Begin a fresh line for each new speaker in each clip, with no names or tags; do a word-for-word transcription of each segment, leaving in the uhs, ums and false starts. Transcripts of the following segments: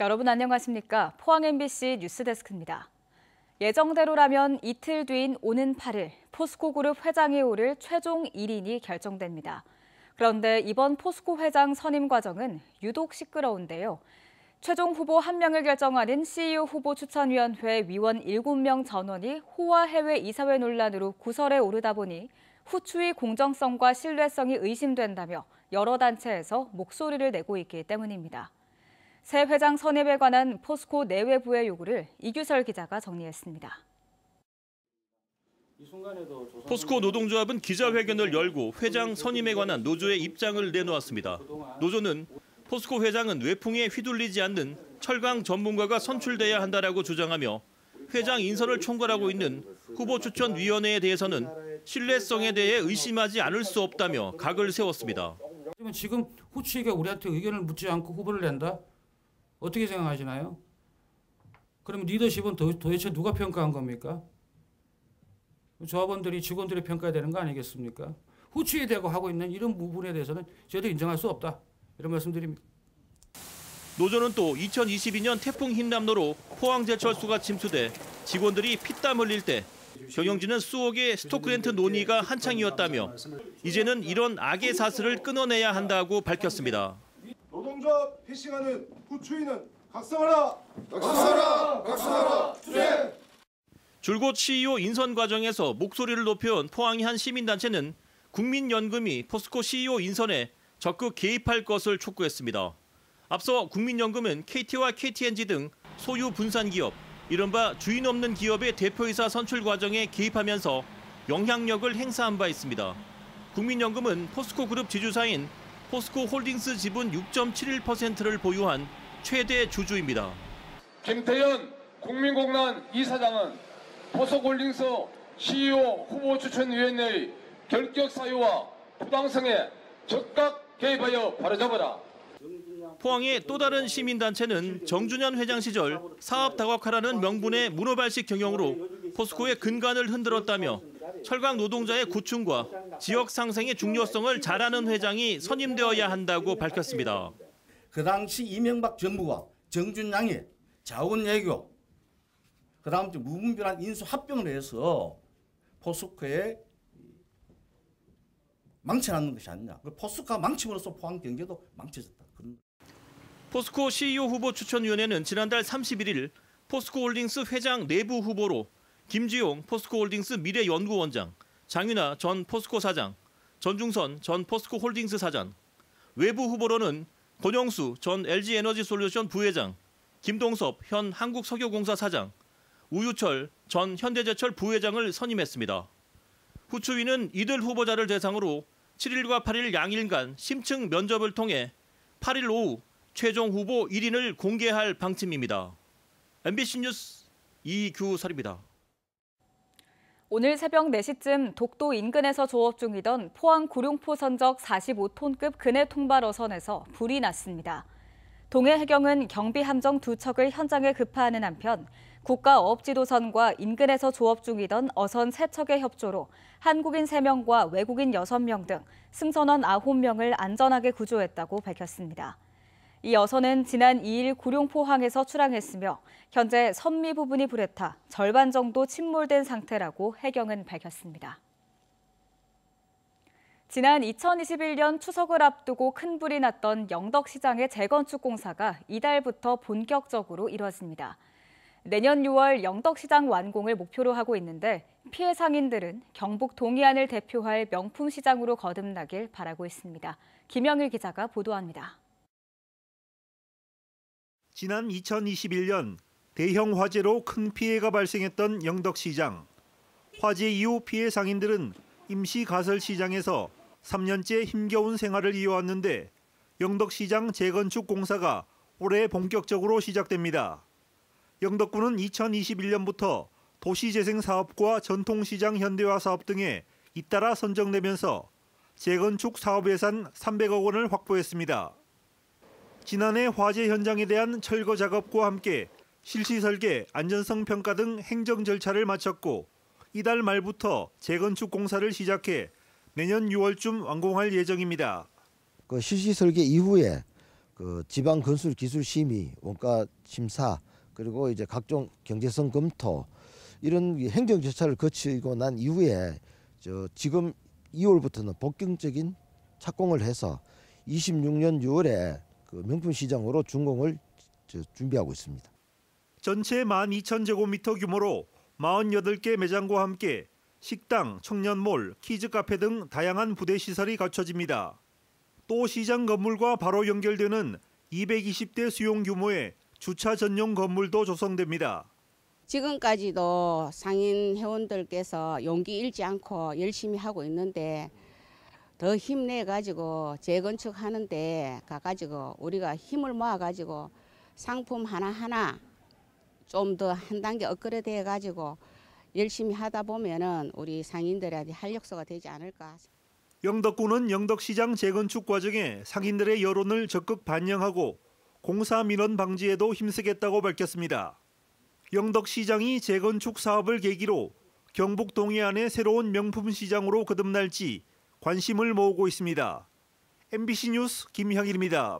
여러분 안녕하십니까? 포항 엠비씨 뉴스데스크입니다. 예정대로라면 이틀 뒤인 오는 팔 일 포스코 그룹 회장에 오를 최종 일 인이 결정됩니다. 그런데 이번 포스코 회장 선임 과정은 유독 시끄러운데요. 최종 후보 한 명을 결정하는 씨이오 후보 추천위원회 위원 일곱 명 전원이 호화 해외 이사회 논란으로 구설에 오르다 보니 후추의 공정성과 신뢰성이 의심된다며 여러 단체에서 목소리를 내고 있기 때문입니다. 새 회장 선임에 관한 포스코 내외부의 요구를 이규설 기자가 정리했습니다.
포스코 노동조합은 기자회견을 열고 회장 선임에 관한 노조의 입장을 내놓았습니다. 노조는 포스코 회장은 외풍에 휘둘리지 않는 철강 전문가가 선출돼야 한다라고 주장하며 회장 인선을 총괄하고 있는 후보추천위원회에 대해서는 신뢰성에 대해 의심하지 않을 수 없다며 각을 세웠습니다.
지금 후추위가 우리한테 의견을 묻지 않고 후보를 낸다? 어떻게 생각하시나요? 그럼 리더십은 도, 도대체 누가 평가한 겁니까? 조합원들이 직원들이 평가해야 되는 거 아니겠습니까? 후추에 대고 하고 있는 이런 부분에 대해서는 저희도 인정할 수 없다. 이런 말씀드립니다.
노조는 또 이천이십이 년 태풍 흰남노로 포항제철소가 침수돼 직원들이 피땀 흘릴 때 경영진은 수억의 스톡그랜트 논의가 한창이었다며 이제는 이런 악의 사슬을 끊어내야 한다고 밝혔습니다.
노동조합 패싱하는 후추위는 각성하라! 각성하라! 각성하라! 투쟁!
줄곧 씨이오 인선 과정에서 목소리를 높여온 포항의 한 시민단체는 국민연금이 포스코 씨이오 인선에 적극 개입할 것을 촉구했습니다. 앞서 국민연금은 케이티와 케이티엔지 등 소유 분산기업, 이른바 주인 없는 기업의 대표이사 선출 과정에 개입하면서 영향력을 행사한 바 있습니다. 국민연금은 포스코 그룹 지주사인 포스코 홀딩스 지분 육 점 칠일 퍼센트를 보유한 최대 주주입니다.
김태현 국민공단 이사장은 포스코홀딩스 씨이오 후보추천위원회의 결격 사유와 부당성에 적극 개입하여 바로잡아라.
포항의 또 다른 시민단체는 정준현 회장 시절 사업 다각화라는 명분의 문어발식 경영으로 포스코의 근간을 흔들었다며 철강 노동자의 고충과 지역 상생의 중요성을 잘 아는 회장이 선임되어야 한다고 밝혔습니다.
그 당시 이명박 정부와 정준양이 자원 외교, 그 다음 무분별한 인수 합병을 해서 포스코에 망쳐놨는 것이 아니냐. 포스코가 망침으로써 포항 경제도 망쳐졌다.
포스코 씨이오 후보 추천위원회는 지난달 삼십일 일 포스코홀딩스 회장 내부 후보로 김지용 포스코홀딩스 미래연구원장, 장윤아 전 포스코 사장, 전중선 전 포스코홀딩스 사장, 외부 후보로는 권영수 전 엘지에너지솔루션 부회장, 김동섭 현 한국석유공사 사장, 우유철 전 현대제철 부회장을 선임했습니다. 후추위는 이들 후보자를 대상으로 칠 일과 팔 일 양일간 심층 면접을 통해 팔 일 오후 최종 후보 일 인을 공개할 방침입니다. 엠비씨 뉴스 이규설입니다.
오늘 새벽 네 시쯤 독도 인근에서 조업 중이던 포항 구룡포 선적 사십오 톤급 근해 통발 어선에서 불이 났습니다. 동해 해경은 경비 함정 두 척을 현장에 급파하는 한편 국가어업지도선과 인근에서 조업 중이던 어선 세 척의 협조로 한국인 세 명과 외국인 여섯 명 등 승선원 아홉 명을 안전하게 구조했다고 밝혔습니다. 이 어선은 지난 이 일 구룡포항에서 출항했으며 현재 선미 부분이 불에 타 절반 정도 침몰된 상태라고 해경은 밝혔습니다. 지난 이천이십일 년 추석을 앞두고 큰 불이 났던 영덕시장의 재건축 공사가 이달부터 본격적으로 이뤄집니다. 내년 유월 영덕시장 완공을 목표로 하고 있는데 피해 상인들은 경북 동해안을 대표할 명품 시장으로 거듭나길 바라고 있습니다. 김영일 기자가 보도합니다.
지난 이천이십일 년 대형 화재로 큰 피해가 발생했던 영덕시장. 화재 이후 피해 상인들은 임시 가설시장에서 삼 년째 힘겨운 생활을 이어왔는데 영덕시장 재건축 공사가 올해 본격적으로 시작됩니다. 영덕군은 이천이십일 년부터 도시재생사업과 전통시장 현대화 사업 등에 잇따라 선정되면서 재건축 사업 예산 삼백억 원을 확보했습니다. 지난해 화재 현장에 대한 철거 작업과 함께 실시 설계, 안전성 평가 등 행정 절차를 마쳤고 이달 말부터 재건축 공사를 시작해 내년 유월쯤 완공할 예정입니다.
그 실시 설계 이후에 그 그 지방 건설 기술 심의, 원가 심사, 그리고 이제 각종 경제성 검토 이런 행정 절차를 거치고 난 이후에 저 지금 이월부터는 본격적인 착공을 해서 이십육 년 유월에 그 명품 시장으로 준공을 준비하고 있습니다.
전체 만 이천 제곱미터 규모로 사십팔 개 매장과 함께 식당, 청년몰, 키즈카페 등 다양한 부대 시설이 갖춰집니다. 또 시장 건물과 바로 연결되는 이백이십 대 수용 규모의 주차 전용 건물도 조성됩니다.
지금까지도 상인 회원들께서 용기 잃지 않고 열심히 하고 있는데 더 힘내가지고 재건축하는데 가가지고 우리가 힘을 모아가지고 상품 하나하나 좀 더 한 단계 업그레이드 해가지고 열심히 하다 보면은 우리 상인들한테 활력소가 되지 않을까.
영덕군은 영덕시장 재건축 과정에 상인들의 여론을 적극 반영하고 공사 민원 방지에도 힘쓰겠다고 밝혔습니다. 영덕시장이 재건축 사업을 계기로 경북 동해안의 새로운 명품 시장으로 거듭날지 관심을 모으고 있습니다. 엠비씨 뉴스 김형일입니다.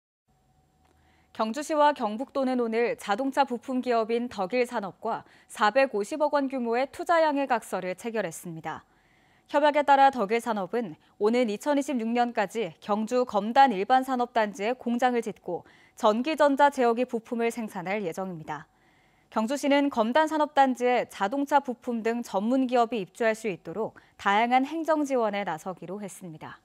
경주시와 경북도는 오늘 자동차 부품 기업인 덕일산업과 사백오십억 원 규모의 투자양해 각서를 체결했습니다. 협약에 따라 덕일산업은 오는 이천이십육 년까지 경주 검단 일반산업단지에 공장을 짓고 전기전자 제어기 부품을 생산할 예정입니다. 경주시는 검단 산업단지에 자동차 부품 등 전문 기업이 입주할 수 있도록 다양한 행정 지원에 나서기로 했습니다.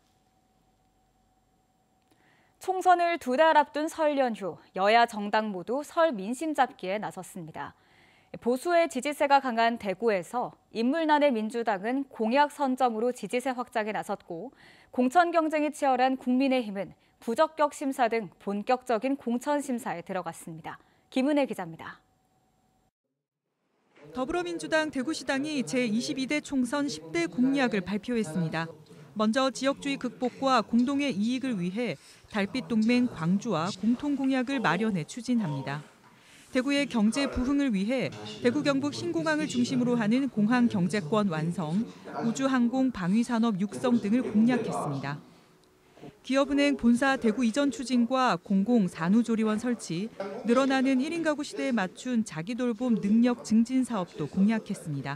총선을 두 달 앞둔 설 연휴, 여야 정당 모두 설 민심 잡기에 나섰습니다. 보수의 지지세가 강한 대구에서 인물난의 민주당은 공약 선점으로 지지세 확장에 나섰고 공천 경쟁이 치열한 국민의힘은 부적격 심사 등 본격적인 공천 심사에 들어갔습니다. 김은혜 기자입니다.
더불어민주당 대구시당이 제이십이 대 총선 십 대 공약을 발표했습니다. 먼저 지역주의 극복과 공동의 이익을 위해 달빛 동맹 광주와 공통 공약을 마련해 추진합니다. 대구의 경제 부흥을 위해 대구 경북 신공항을 중심으로 하는 공항 경제권 완성, 우주항공 방위산업 육성 등을 공약했습니다. 기업은행 본사 대구 이전 추진과 공공 산후조리원 설치, 늘어나는 일 인 가구 시대에 맞춘 자기돌봄 능력 증진 사업도 공약했습니다.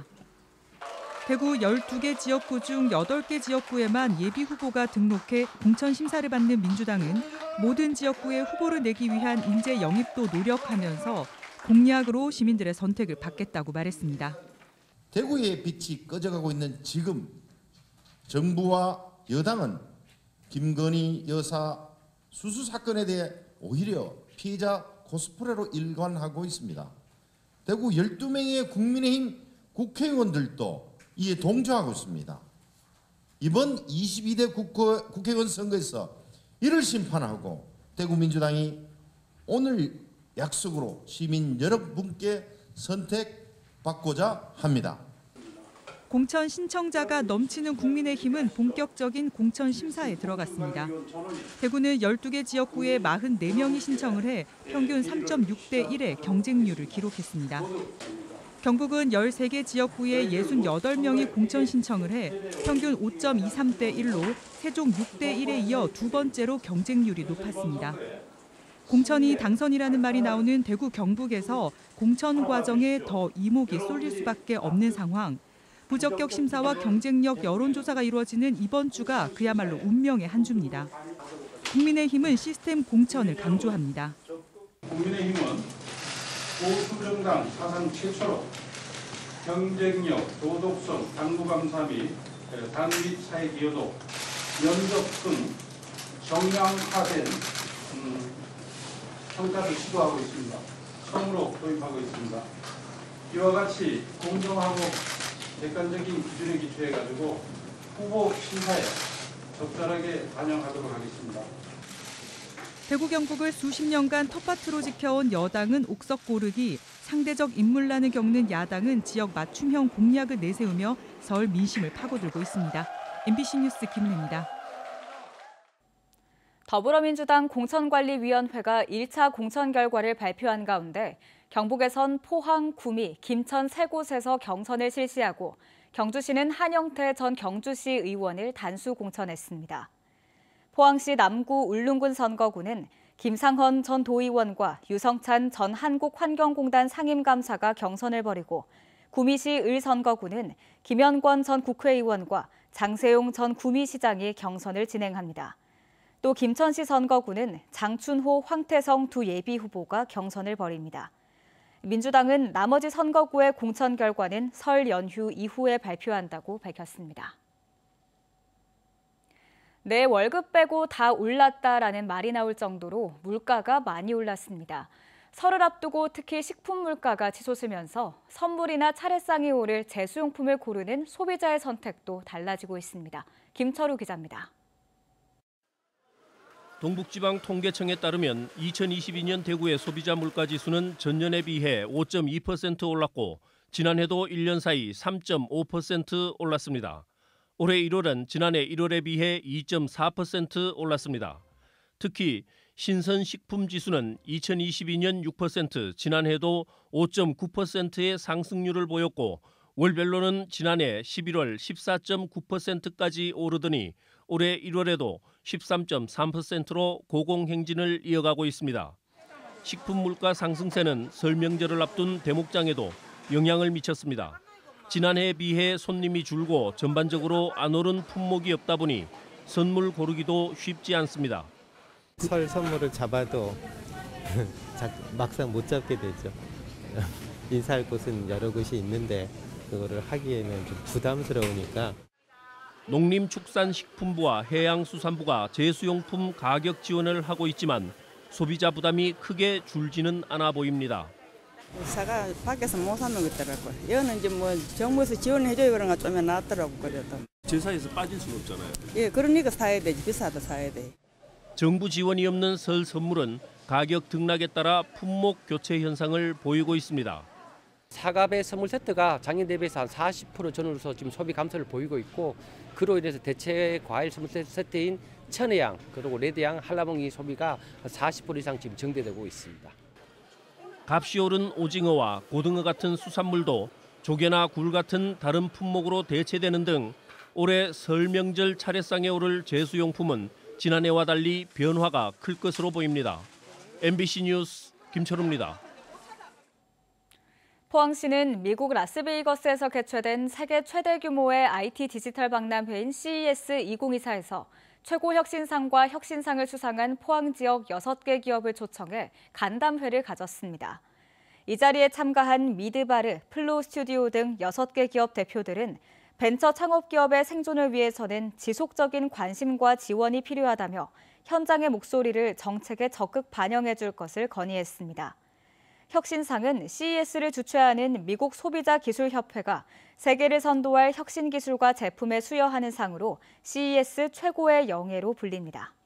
대구 열두 개 지역구 중 여덟 개 지역구에만 예비 후보가 등록해 공천 심사를 받는 민주당은 모든 지역구에 후보를 내기 위한 인재 영입도 노력하면서 공약으로 시민들의 선택을 받겠다고 말했습니다.
대구의 빛이 꺼져가고 있는 지금 정부와 여당은 김건희 여사 수수 사건에 대해 오히려 피해자 코스프레로 일관하고 있습니다. 대구 열두 명의 국민의힘 국회의원들도 이에 동조하고 있습니다. 이번 이십이 대 국회, 국회의원 선거에서 이를 심판하고 대구 민주당이 오늘 약속으로 시민 여러분께 선택받고자 합니다.
공천 신청자가 넘치는 국민의힘은 본격적인 공천 심사에 들어갔습니다. 대구는 열두 개 지역구에 사십사 명이 신청을 해 평균 삼 점 육 대 일의 경쟁률을 기록했습니다. 경북은 열세 개 지역구에 육십팔 명이 공천 신청을 해 평균 오 점 이삼 대 일로 세종 육 대 일에 이어 두 번째로 경쟁률이 높았습니다. 공천이 당선이라는 말이 나오는 대구 경북에서 공천 과정에 더 이목이 쏠릴 수밖에 없는 상황. 부적격 심사와 경쟁력 여론조사가 이루어지는 이번 주가 그야말로 운명의 한 주입니다. 국민의힘은 시스템 공천을 강조합니다.
국민의힘은 보수정당 사상 최초로 경쟁력, 도덕성, 당부감사 및 당비 사회 기여도, 면접 등 정량화된 음, 평가를 시도하고 있습니다. 처음으로 도입하고 있습니다. 이와 같이 공정하고 객관적인 기준에 기초해가지고 후보 심사에 적절하게 반영하도록 하겠습니다.
대구 경북을 수십 년간 텃밭으로 지켜온 여당은 옥석 고르기, 상대적 인물난을 겪는 야당은 지역 맞춤형 공약을 내세우며 설 민심을 파고들고 있습니다. 엠비씨 뉴스 김은혜입니다.
더불어민주당 공천관리위원회가 일 차 공천 결과를 발표한 가운데 경북에선 포항, 구미, 김천 세 곳에서 경선을 실시하고 경주시는 한영태 전 경주시 의원을 단수 공천했습니다. 포항시 남구 울릉군 선거구는 김상헌 전 도의원과 유성찬 전 한국환경공단 상임감사가 경선을 벌이고 구미시 을선거구는 김현권 전 국회의원과 장세용 전 구미시장이 경선을 진행합니다. 또 김천시 선거구는 장춘호, 황태성 두 예비후보가 경선을 벌입니다. 민주당은 나머지 선거구의 공천 결과는 설 연휴 이후에 발표한다고 밝혔습니다. 내 월급 빼고 다 올랐다라는 말이 나올 정도로 물가가 많이 올랐습니다. 설을 앞두고 특히 식품 물가가 치솟으면서 선물이나 차례상에 오를 제수용품을 고르는 소비자의 선택도 달라지고 있습니다. 김철우 기자입니다.
동북지방통계청에 따르면 이천이십이 년 대구의 소비자 물가지수는 전년에 비해 오 점 이 퍼센트 올랐고 지난해도 일 년 사이 삼 점 오 퍼센트 올랐습니다. 올해 일월은 지난해 일월에 비해 이 점 사 퍼센트 올랐습니다. 특히 신선식품 지수는 이천이십이 년 육 퍼센트, 지난해도 오 점 구 퍼센트의 상승률을 보였고 월별로는 지난해 십일월 십사 점 구 퍼센트까지 오르더니 올해 일월에도 십삼 점 삼 퍼센트로 고공행진을 이어가고 있습니다. 식품 물가 상승세는 설 명절을 앞둔 대목장에도 영향을 미쳤습니다. 지난해에 비해 손님이 줄고 전반적으로 안 오른 품목이 없다 보니 선물 고르기도 쉽지 않습니다.
설 선물을 잡아도 막상 못 잡게 되죠. 인사할 곳은 여러 곳이 있는데 그거를 하기에는 좀 부담스러우니까.
농림축산식품부와 해양수산부가 제수용품 가격 지원을 하고 있지만 소비자 부담이 크게 줄지는 않아 보입니다.
사가 밖에서 못 사 먹겠더라고요. 여기는 이제 뭐 정부에서 지원해줘야 그런가 좀 낫더라고 그래도.
제사에서 빠질 수는 없잖아요.
예, 그러니까 사야 되지. 비싸도 사야 돼.
정부 지원이 없는 설 선물은 가격 등락에 따라 품목 교체 현상을 보이고 있습니다.
사과배 선물 세트가 작년 대비해서 한 사십 퍼센트 전후로서 지금 소비 감소를 보이고 있고 그로 인해서 대체 과일 선물 세트인 천혜향 그리고 레드향 한라봉이 소비가 사십 퍼센트 이상 지금 증대되고 있습니다.
값이 오른 오징어와 고등어 같은 수산물도 조개나 굴 같은 다른 품목으로 대체되는 등 올해 설 명절 차례상에 오를 제수용품은 지난해와 달리 변화가 클 것으로 보입니다. 엠비씨 뉴스 김철우입니다.
포항시는 미국 라스베이거스에서 개최된 세계 최대 규모의 아이티 디지털 박람회인 씨이에스 이천이십사에서 최고 혁신상과 혁신상을 수상한 포항 지역 여섯 개 기업을 초청해 간담회를 가졌습니다. 이 자리에 참가한 미드바르, 플로우 스튜디오 등 여섯 개 기업 대표들은 벤처 창업 기업의 생존을 위해서는 지속적인 관심과 지원이 필요하다며 현장의 목소리를 정책에 적극 반영해 줄 것을 건의했습니다. 혁신상은 씨이에스를 주최하는 미국 소비자기술협회가 세계를 선도할 혁신 기술과 제품에 수여하는 상으로 씨이에스 최고의 영예로 불립니다.